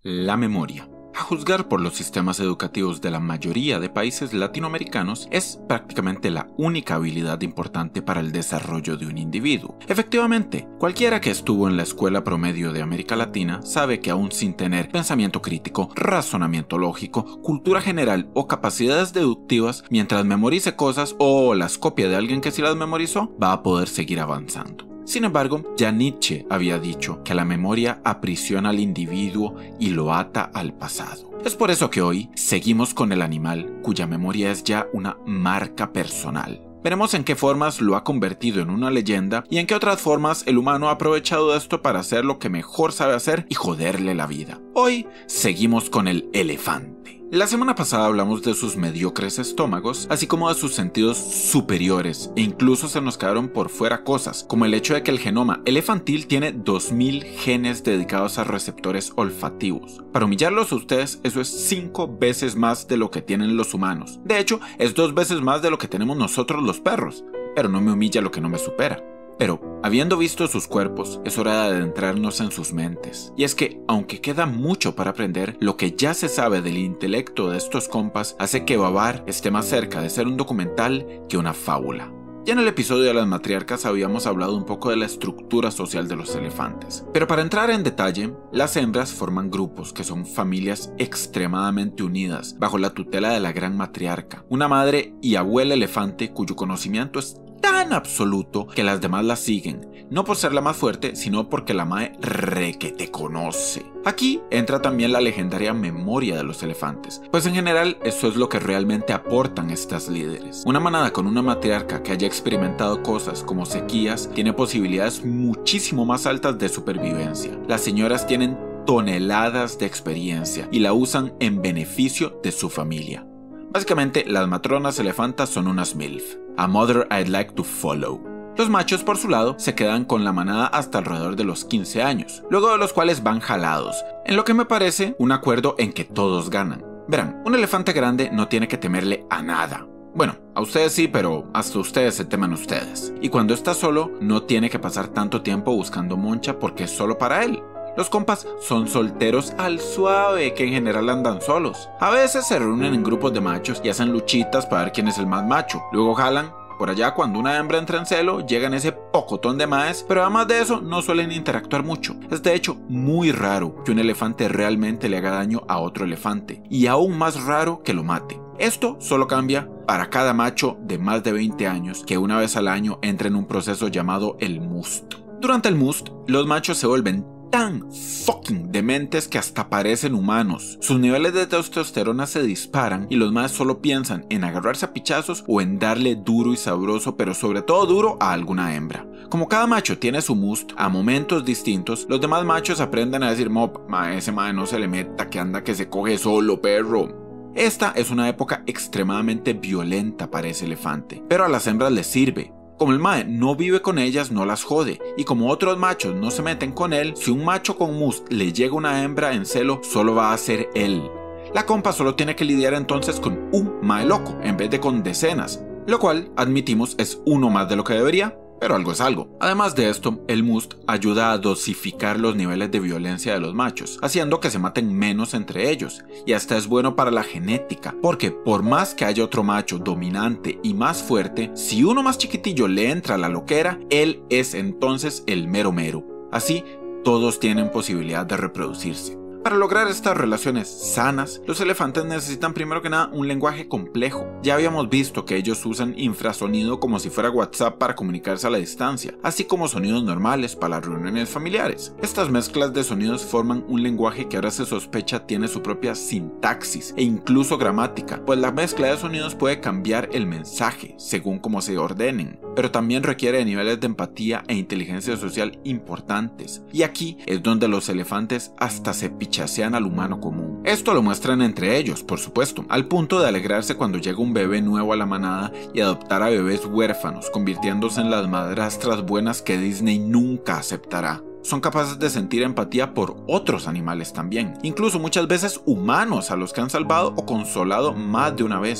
La memoria. A juzgar por los sistemas educativos de la mayoría de países latinoamericanos, es prácticamente la única habilidad importante para el desarrollo de un individuo. Efectivamente, cualquiera que estuvo en la escuela promedio de América Latina sabe que aún sin tener pensamiento crítico, razonamiento lógico, cultura general o capacidades deductivas, mientras memorice cosas o las copie de alguien que sí las memorizó, va a poder seguir avanzando. Sin embargo, ya Nietzsche había dicho que la memoria aprisiona al individuo y lo ata al pasado. Es por eso que hoy seguimos con el animal cuya memoria es ya una marca personal. Veremos en qué formas lo ha convertido en una leyenda y en qué otras formas el humano ha aprovechado esto para hacer lo que mejor sabe hacer y joderle la vida. Hoy seguimos con el elefante. La semana pasada hablamos de sus mediocres estómagos, así como de sus sentidos superiores, e incluso se nos quedaron por fuera cosas, como el hecho de que el genoma elefantil tiene 2000 genes dedicados a receptores olfativos. Para humillarlos a ustedes, eso es 5 veces más de lo que tienen los humanos. De hecho, es 2 veces más de lo que tenemos nosotros los perros, pero no me humilla lo que no me supera. Pero, habiendo visto sus cuerpos, es hora de adentrarnos en sus mentes. Y es que, aunque queda mucho para aprender, lo que ya se sabe del intelecto de estos compas hace que Babar esté más cerca de ser un documental que una fábula. Ya en el episodio de las matriarcas habíamos hablado un poco de la estructura social de los elefantes. Pero para entrar en detalle, las hembras forman grupos que son familias extremadamente unidas bajo la tutela de la gran matriarca, una madre y abuela elefante cuyo conocimiento es tan absoluto que las demás la siguen, no por ser la más fuerte, sino porque la mae requete conoce. Aquí entra también la legendaria memoria de los elefantes, pues en general eso es lo que realmente aportan estas líderes. Una manada con una matriarca que haya experimentado cosas como sequías tiene posibilidades muchísimo más altas de supervivencia. Las señoras tienen toneladas de experiencia y la usan en beneficio de su familia. Básicamente, las matronas elefantas son unas MILF, a mother I'd like to follow. Los machos, por su lado, se quedan con la manada hasta alrededor de los 15 años, luego de los cuales van jalados, en lo que me parece un acuerdo en que todos ganan. Verán, un elefante grande no tiene que temerle a nada. Bueno, a ustedes sí, pero hasta ustedes se temen ustedes. Y cuando está solo, no tiene que pasar tanto tiempo buscando moncha porque es solo para él. Los compas son solteros al suave que en general andan solos. A veces se reúnen en grupos de machos y hacen luchitas para ver quién es el más macho. Luego jalan. Por allá, cuando una hembra entra en celo, llegan ese pocotón de maes, pero además de eso no suelen interactuar mucho. Es de hecho muy raro que un elefante realmente le haga daño a otro elefante, y aún más raro que lo mate. Esto solo cambia para cada macho de más de 20 años que una vez al año entra en un proceso llamado el must. Durante el must, los machos se vuelven tan fucking dementes que hasta parecen humanos. Sus niveles de testosterona se disparan y los más solo piensan en agarrarse a pichazos o en darle duro y sabroso, pero sobre todo duro, a alguna hembra. Como cada macho tiene su must a momentos distintos, los demás machos aprenden a decir: mop, ese mae no se le meta, que anda que se coge solo, perro. Esta es una época extremadamente violenta para ese elefante, pero a las hembras les sirve. Como el mae no vive con ellas, no las jode, y como otros machos no se meten con él, si un macho con must le llega una hembra en celo, solo va a ser él. La compa solo tiene que lidiar entonces con un mae loco, en vez de con decenas, lo cual, admitimos, es uno más de lo que debería, pero algo es algo. Además de esto, el must ayuda a dosificar los niveles de violencia de los machos, haciendo que se maten menos entre ellos, y hasta es bueno para la genética, porque por más que haya otro macho dominante y más fuerte, si uno más chiquitillo le entra a la loquera, él es entonces el mero mero. Así, todos tienen posibilidad de reproducirse. Para lograr estas relaciones sanas, los elefantes necesitan primero que nada un lenguaje complejo. Ya habíamos visto que ellos usan infrasonido como si fuera WhatsApp para comunicarse a la distancia, así como sonidos normales para las reuniones familiares. Estas mezclas de sonidos forman un lenguaje que ahora se sospecha tiene su propia sintaxis e incluso gramática, pues la mezcla de sonidos puede cambiar el mensaje según cómo se ordenen, pero también requiere de niveles de empatía e inteligencia social importantes. Y aquí es donde los elefantes hasta se pichasean al humano común. Esto lo muestran entre ellos, por supuesto, al punto de alegrarse cuando llega un bebé nuevo a la manada y adoptar a bebés huérfanos, convirtiéndose en las madrastras buenas que Disney nunca aceptará. Son capaces de sentir empatía por otros animales también, incluso muchas veces humanos a los que han salvado o consolado más de una vez.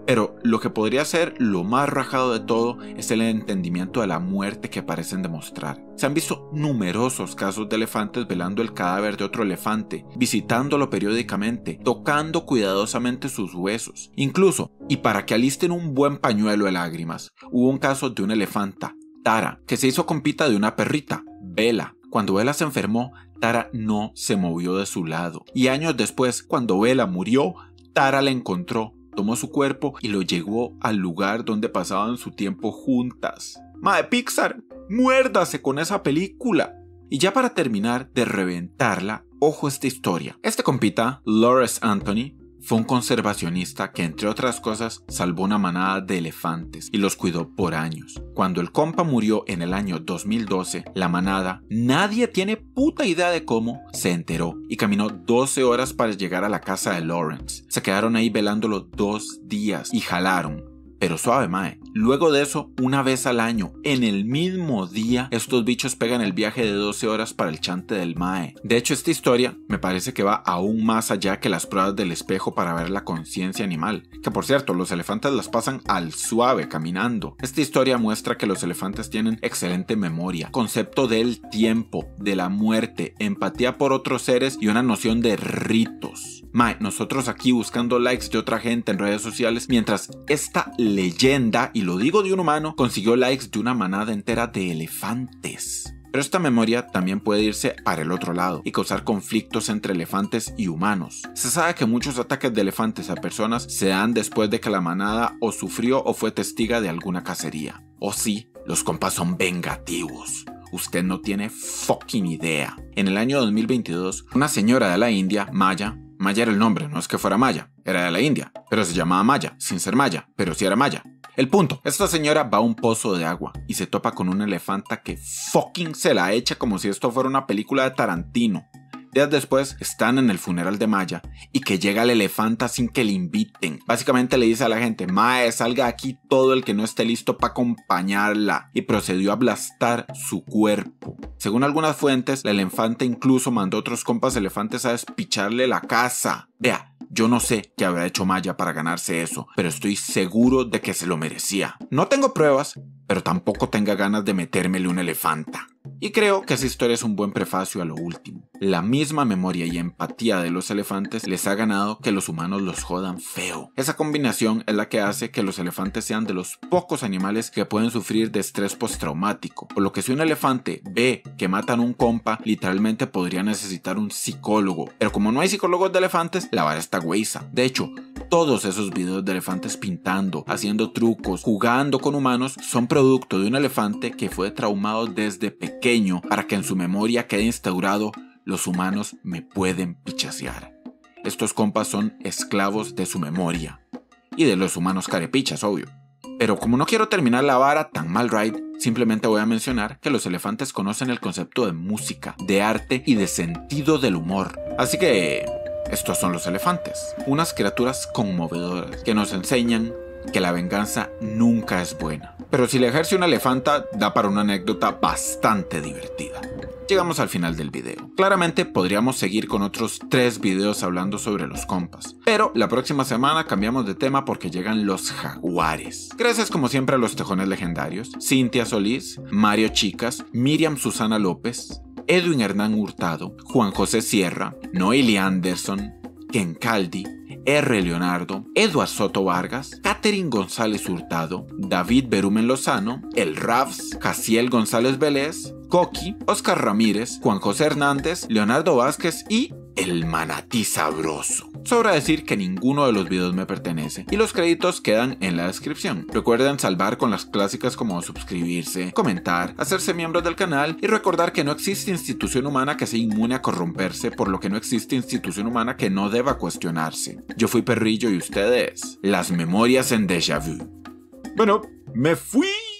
Pero lo que podría ser lo más rajado de todo es el entendimiento de la muerte que parecen demostrar. Se han visto numerosos casos de elefantes velando el cadáver de otro elefante, visitándolo periódicamente, tocando cuidadosamente sus huesos. Incluso, y para que alisten un buen pañuelo de lágrimas, hubo un caso de una elefanta, Tara, que se hizo compita de una perrita, Bella. Cuando Bella se enfermó, Tara no se movió de su lado. Y años después, cuando Bella murió, Tara la encontró, tomó su cuerpo y lo llevó al lugar donde pasaban su tiempo juntas. ¡Mae Pixar! ¡Muérdase con esa película! Y ya para terminar de reventarla, ojo esta historia. Este compita, Lawrence Anthony, fue un conservacionista que, entre otras cosas, salvó una manada de elefantes y los cuidó por años. Cuando el compa murió en el año 2012, la manada, nadie tiene puta idea de cómo, se enteró y caminó 12 horas para llegar a la casa de Lawrence. Se quedaron ahí velándolo 2 días y jalaron. Pero suave, mae. Luego de eso, una vez al año, en el mismo día, estos bichos pegan el viaje de 12 horas para el chante del mae. De hecho, esta historia me parece que va aún más allá que las pruebas del espejo para ver la conciencia animal. Que por cierto, los elefantes las pasan al suave caminando. Esta historia muestra que los elefantes tienen excelente memoria, concepto del tiempo, de la muerte, empatía por otros seres y una noción de ritos. Mae, nosotros aquí buscando likes de otra gente en redes sociales, mientras esta leyenda, y lo digo de un humano, consiguió likes de una manada entera de elefantes. Pero esta memoria también puede irse para el otro lado y causar conflictos entre elefantes y humanos. Se sabe que muchos ataques de elefantes a personas se dan después de que la manada o sufrió o fue testiga de alguna cacería. O sí, los compas son vengativos. Usted no tiene fucking idea. En el año 2022, una señora de la India, Maya era el nombre, no es que fuera Maya, era de la India, pero se llamaba Maya, sin ser Maya, pero sí era Maya. El punto, esta señora va a un pozo de agua y se topa con una elefanta que fucking se la echa como si esto fuera una película de Tarantino. Días después están en el funeral de Maya y que llega la elefanta sin que le inviten. Básicamente le dice a la gente: "Mae, salga aquí todo el que no esté listo para acompañarla", y procedió a aplastar su cuerpo. Según algunas fuentes, la elefanta incluso mandó a otros compas elefantes a despicharle la casa. Vea, yo no sé qué habrá hecho Maya para ganarse eso, pero estoy seguro de que se lo merecía. No tengo pruebas, pero tampoco tenga ganas de metérmele una elefanta. Y creo que esa historia es un buen prefacio a lo último. La misma memoria y empatía de los elefantes les ha ganado que los humanos los jodan feo. Esa combinación es la que hace que los elefantes sean de los pocos animales que pueden sufrir de estrés postraumático. Por lo que si un elefante ve que matan a un compa, literalmente podría necesitar un psicólogo. Pero como no hay psicólogos de elefantes, la vara está güeyza. De hecho, todos esos videos de elefantes pintando, haciendo trucos, jugando con humanos, son producto de un elefante que fue traumado desde pequeño para que en su memoria quede instaurado: los humanos me pueden pichasear. Estos compas son esclavos de su memoria. Y de los humanos carepichas, obvio. Pero como no quiero terminar la vara tan mal ride, simplemente voy a mencionar que los elefantes conocen el concepto de música, de arte y de sentido del humor. Así que estos son los elefantes, unas criaturas conmovedoras que nos enseñan que la venganza nunca es buena. Pero si la ejerce una elefanta, da para una anécdota bastante divertida. Llegamos al final del video. Claramente podríamos seguir con otros 3 videos hablando sobre los compas, pero la próxima semana cambiamos de tema porque llegan los jaguares. Gracias como siempre a los tejones legendarios: Cintia Solís, Mario Chicas, Miriam Susana López, Edwin Hernán Hurtado, Juan José Sierra, Noeli Anderson, Ken Caldi, R. Leonardo, Eduard Soto Vargas, Catherine González Hurtado, David Berumen Lozano, El Rafs, Casiel González Vélez, Coqui, Oscar Ramírez, Juan José Hernández, Leonardo Vázquez y el Manatí Sabroso. Sobra decir que ninguno de los videos me pertenece y los créditos quedan en la descripción. Recuerden salvar con las clásicas como suscribirse, comentar, hacerse miembros del canal y recordar que no existe institución humana que sea inmune a corromperse, por lo que no existe institución humana que no deba cuestionarse. Yo fui Perrillo y ustedes, las memorias en Déjà Vu. Bueno, me fui.